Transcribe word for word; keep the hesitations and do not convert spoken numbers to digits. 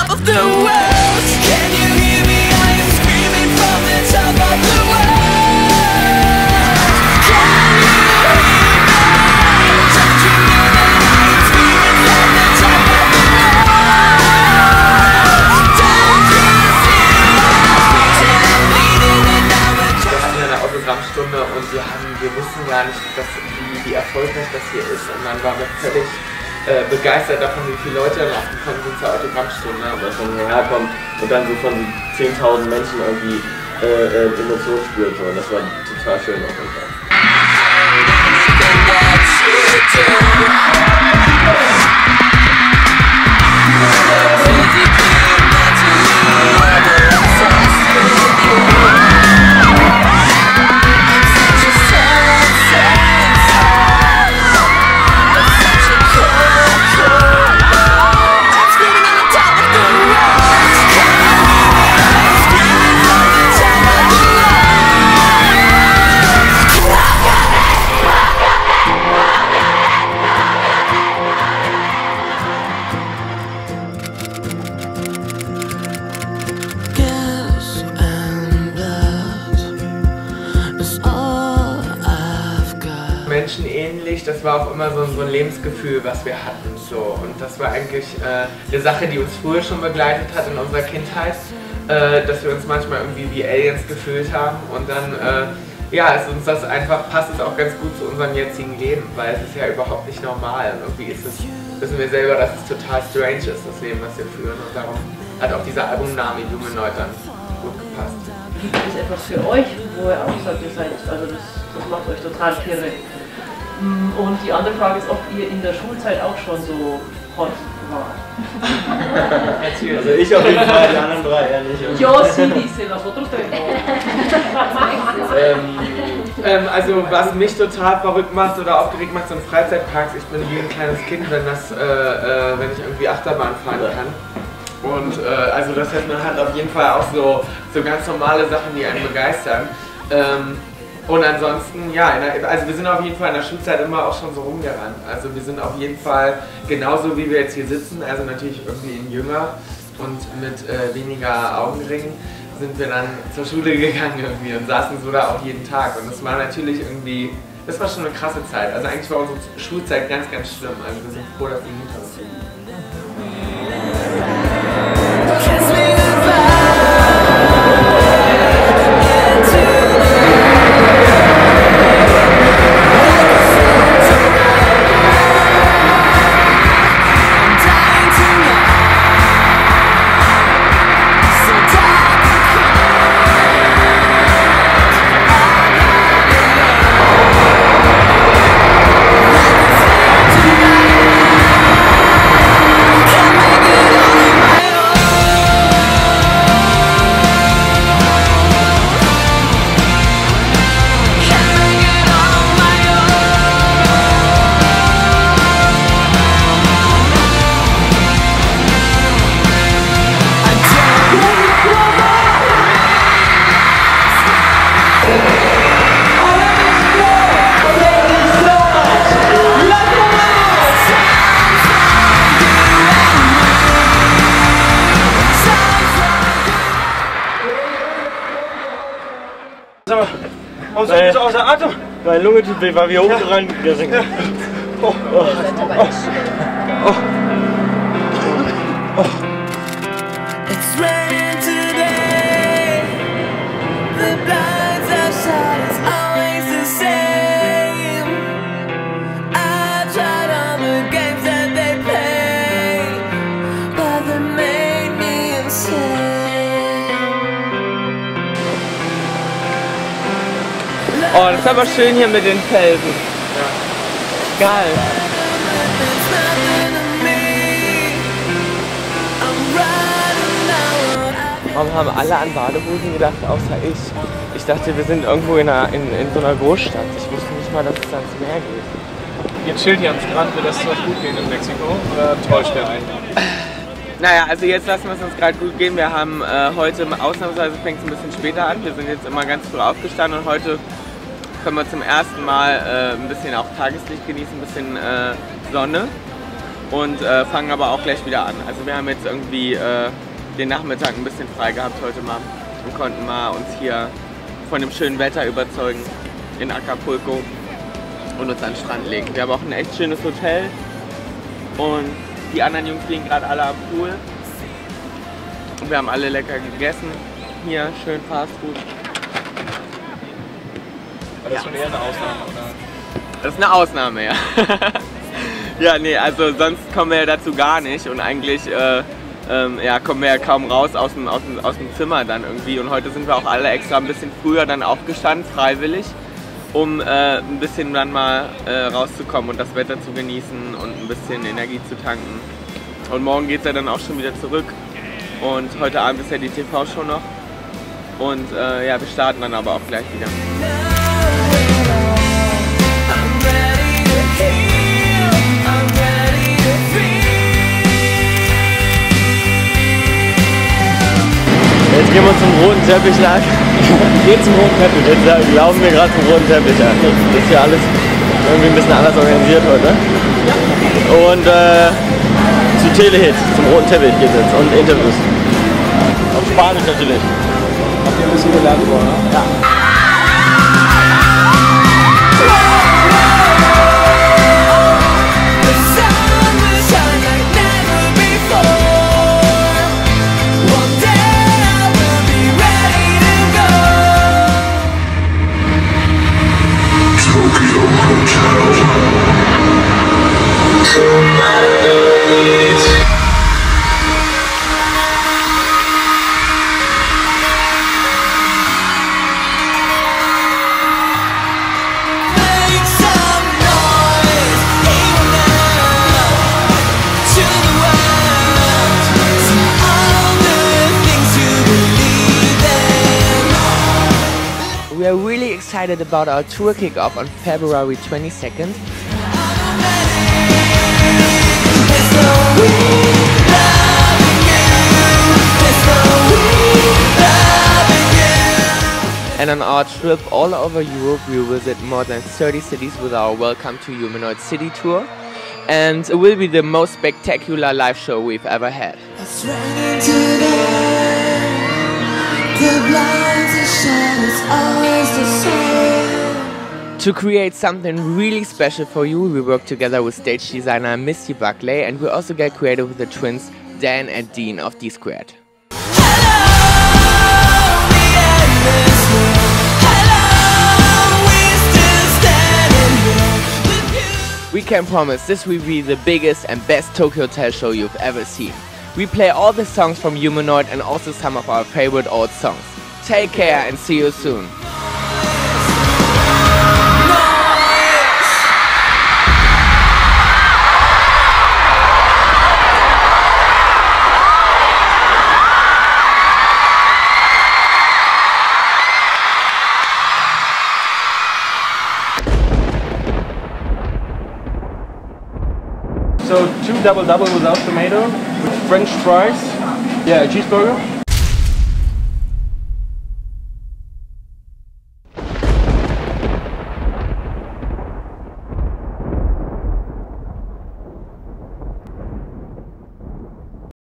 top of the world. Can you hear me? I am screaming from the top of the world. Can you hear me? Don't you know that I am screaming from the top of the world? Don't you see I'm bleeding and now I'm Wir hatten ja eine Autogrammstunde und wir, haben, wir wussten gar nicht, dass, wie, wie erfolgreich das hier ist. Und dann waren wir völlig äh, begeistert davon, wie viele Leute dann aufgekommen sind zur Autogrammstunde. Dass man hierher kommt und dann so von zehntausend Menschen irgendwie äh, äh, Emotionen spürt. Und das war total schön auf jeden Fall. Menschen ähnlich, das war auch immer so, so ein Lebensgefühl, was wir hatten. So. Und das war eigentlich äh, eine Sache, die uns früher schon begleitet hat in unserer Kindheit, äh, dass wir uns manchmal irgendwie wie Aliens gefühlt haben und dann äh, ja, ist uns das einfach, passt es auch ganz gut zu unserem jetzigen Leben, weil es ist ja überhaupt nicht normal und irgendwie ist es, wissen wir selber, dass es total strange ist, das Leben, was wir führen und darum hat auch dieser Albumname Junge Neutern gut gepasst. Gibt es etwas für euch, wo ihr auch sagt, ihr seid, also das, das macht euch total kirre? Und die andere Frage ist, ob ihr in der Schulzeit auch schon so hot wart. Also ich auf jeden Fall, die anderen drei eher nicht. Yo sí dice, nosotros tres no. ähm, ähm, also was mich total verrückt macht oder aufgeregt macht, so in Freizeitparks, ich bin wie ein kleines Kind, wenn, das, äh, äh, wenn ich irgendwie Achterbahn fahren kann. Und äh, also das heißt, man hat auf jeden Fall auch so, so ganz normale Sachen, die einen begeistern. Ähm, Und ansonsten, ja, der, also wir sind auf jeden Fall in der Schulzeit immer auch schon so rumgerannt. Also wir sind auf jeden Fall genauso wie wir jetzt hier sitzen, also natürlich irgendwie in jünger und mit äh, weniger Augenringen, sind wir dann zur Schule gegangen irgendwie und saßen so da auch jeden Tag. Und das war natürlich irgendwie, das war schon eine krasse Zeit. Also eigentlich war unsere Schulzeit ganz, ganz schlimm. Also wir sind froh, dass die hinter uns liegt. Warum sind wir so außer Atem? Meine Lunge tut weh, weil wir hochgerannt sind. Ja. Oh, oh, oh, oh. Oh. It's raining today. The blinds outside is always the same. I tried all the games that they play, but they made me insane. Oh, das ist aber schön hier mit den Felsen. Ja. Geil. Warum haben alle an Badehosen gedacht, außer ich? Ich dachte, wir sind irgendwo in, einer, in, in so einer Großstadt. Ich wusste nicht mal, dass es da ins Meer geht. Jetzt chillt hier am Strand, wird das so gut gehen in Mexiko? Oder täuscht der einen? Naja, also jetzt lassen wir es uns gerade gut gehen. Wir haben äh, heute, ausnahmsweise fängt es ein bisschen später an. Wir sind jetzt immer ganz früh aufgestanden und heute können wir zum ersten Mal äh, ein bisschen auch Tageslicht genießen, ein bisschen äh, Sonne. und äh, fangen aber auch gleich wieder an. Also wir haben jetzt irgendwie äh, den Nachmittag ein bisschen frei gehabt heute mal und konnten mal uns hier von dem schönen Wetter überzeugen in Acapulco und uns an den Strand legen. Wir haben auch ein echt schönes Hotel und die anderen Jungs liegen gerade alle am Pool. Und wir haben alle lecker gegessen. Hier schön Fast Food. Das ist schon eher eine Ausnahme, oder? Das ist eine Ausnahme, ja. Ja, nee, also sonst kommen wir ja dazu gar nicht und eigentlich äh, ähm, ja, kommen wir ja kaum raus aus dem, aus, dem, aus dem Zimmer dann irgendwie. Und heute sind wir auch alle extra ein bisschen früher dann aufgestanden, freiwillig, um äh, ein bisschen dann mal äh, rauszukommen und das Wetter zu genießen und ein bisschen Energie zu tanken. Und morgen geht es ja dann auch schon wieder zurück. Und heute Abend ist ja die T V-Show noch. Und äh, ja, wir starten dann aber auch gleich wieder. Jetzt gehen wir zum roten Teppich lang. Geht zum roten Teppich. Jetzt ja, laufen wir gerade zum roten Teppich. Ja. Das ist ja alles irgendwie ein bisschen anders organisiert heute. Und äh, zu Telehit, zum roten Teppich geht es jetzt und Interviews. Auf Spanisch natürlich. Habt ihr ein bisschen gelernt vorher? Ne? Ja. We are really excited about our tour kick-off on February twenty-second. And on our trip all over Europe, we will visit more than thirty cities with our Welcome to Humanoid City tour. And it will be the most spectacular live show we've ever had. To create something really special for you, we work together with stage designer Misty Buckley, and we also get creative with the twins Dan and Dean of D Squared. We can promise this will be the biggest and best Tokyo Hotel show you've ever seen. We play all the songs from Humanoid and also some of our favorite old songs. Take care and see you soon. So two double double without tomato, with French fries, yeah, a cheeseburger.